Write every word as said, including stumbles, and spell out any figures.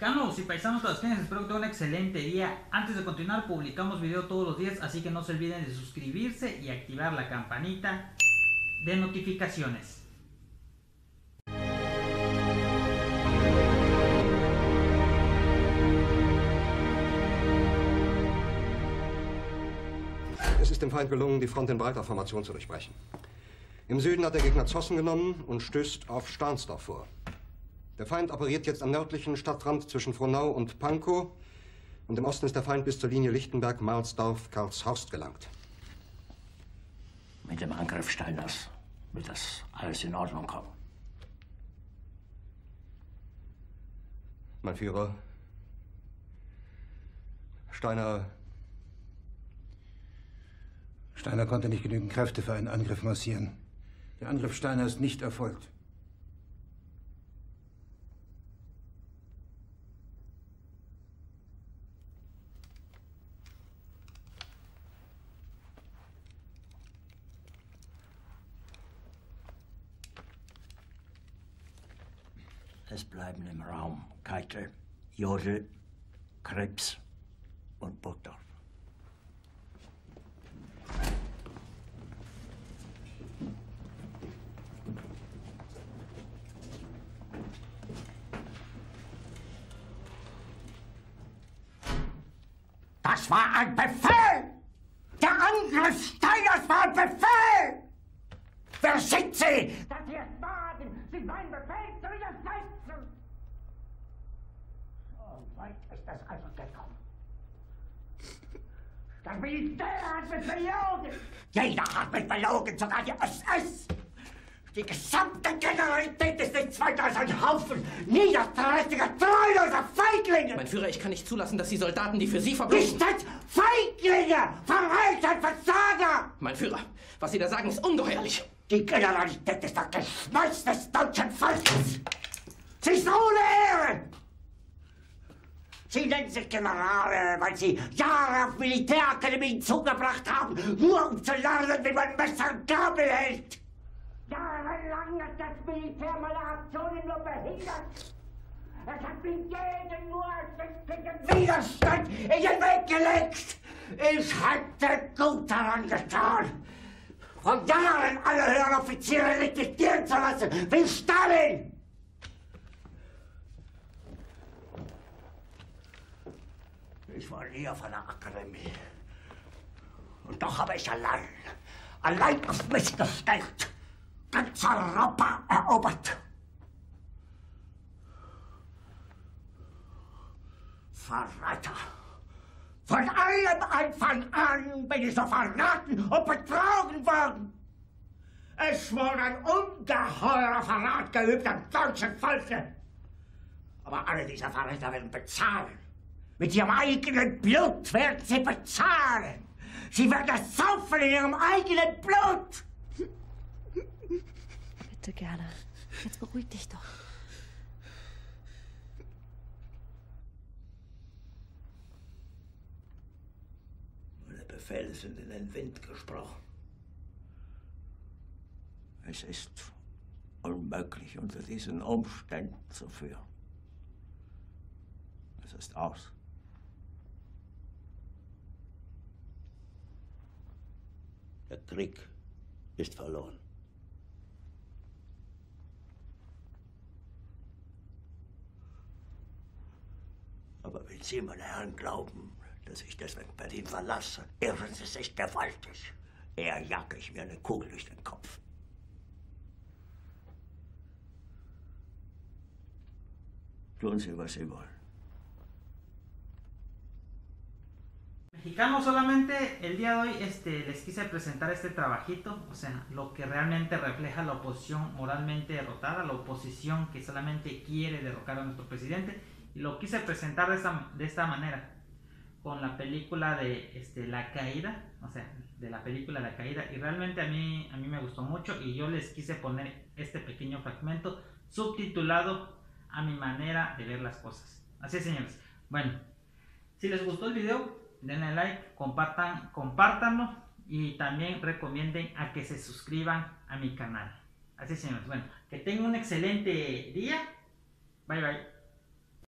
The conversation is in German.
Mexicanos y paisanos tabasqueños, espero que tengan un excelente día. Antes de continuar, publicamos video todos los días, así que no se olviden de suscribirse y activar la campanita de notificaciones. Es ist dem Feind gelungen, die Front in breiter Formation zu durchbrechen. Im Süden hat der Gegner Zossen genommen und stößt auf Stahnsdorf vor. Der Feind operiert jetzt am nördlichen Stadtrand zwischen Frohnau und Pankow. Und im Osten ist der Feind bis zur Linie Lichtenberg-Marsdorf-Karlshorst gelangt. Mit dem Angriff Steiners wird das alles in Ordnung kommen. Mein Führer, Steiner... Steiner konnte nicht genügend Kräfte für einen Angriff massieren. Der Angriff Steiner ist nicht erfolgt. Es bleiben im Raum Keitel, Jodl, Krebs und Burgdorf. Das war ein Befehl! Der Angriff Steiners war ein Befehl! Wer sind Sie? Dass Sie es wagen, sich meinen Befehl zu widersetzen! So weit ist es also gekommen. Das Militär hat mich belogen! Jeder hat mich belogen, sogar die S S! Die gesamte Generalität ist nichts weiter als ein Haufen niederträchtiger, treuloser Feiglinge! Mein Führer, ich kann nicht zulassen, dass die Soldaten, die für Sie verbringen... Nicht als Feiglinge! Verreiter, Versager! Mein Führer, was Sie da sagen, ist ungeheuerlich! Die Generalität ist das Geschmeiß des deutschen Volkes! Sie ist ohne Ehre! Sie nennen sich Generale, weil Sie Jahre auf Militärakademien zugebracht haben, nur um zu lernen, wie man Messer und Gabel hält! Jahrelang hat das Militär meine Aktionen nur behindert. Es hat mich jeden nur ersichtlichen Widerstand in den Weg gelegt. Ich hätte gut daran getan, von Jahren alle höheren Offiziere liquidieren zu lassen, wie Stalin. Ich war nie auf einer Akademie. Und doch habe ich allein, allein auf mich gestellt, ganz Europa erobert. Verräter! Von allem Anfang an bin ich so verraten und betrogen worden. Es wurde ein ungeheurer Verrat geübt am deutschen Volke. Aber alle diese Verräter werden bezahlen. Mit ihrem eigenen Blut werden sie bezahlen. Sie werden es saufen in ihrem eigenen Blut. Bitte gerne. Jetzt beruhig dich doch. Meine Befehle sind in den Wind gesprochen. Es ist unmöglich, unter diesen Umständen zu führen. Es ist aus. Der Krieg ist verloren. Aber wenn Sie, meine Herren, glauben, dass ich deswegen Berlin verlasse, irren Sie sich gewaltig. Eher jage ich mir eine Kugel durch den Kopf. Tun Sie, was Sie wollen. Mexicanos, solamente el día de hoy este, les quise presentar este trabajito, o sea, lo que realmente refleja la oposición moralmente derrotada, la oposición que solamente quiere derrocar a nuestro presidente, y lo quise presentar de esta, de esta manera, con la película de este, La Caída, o sea, de la película La Caída, y realmente a mí, a mí me gustó mucho, y yo les quise poner este pequeño fragmento subtitulado a mi manera de ver las cosas. Así es, señores. Bueno, si les gustó el video, denle like, compartan, compártanlo y también recomienden a que se suscriban a mi canal. Así es, señores. Bueno, que tengan un excelente día. Bye, bye.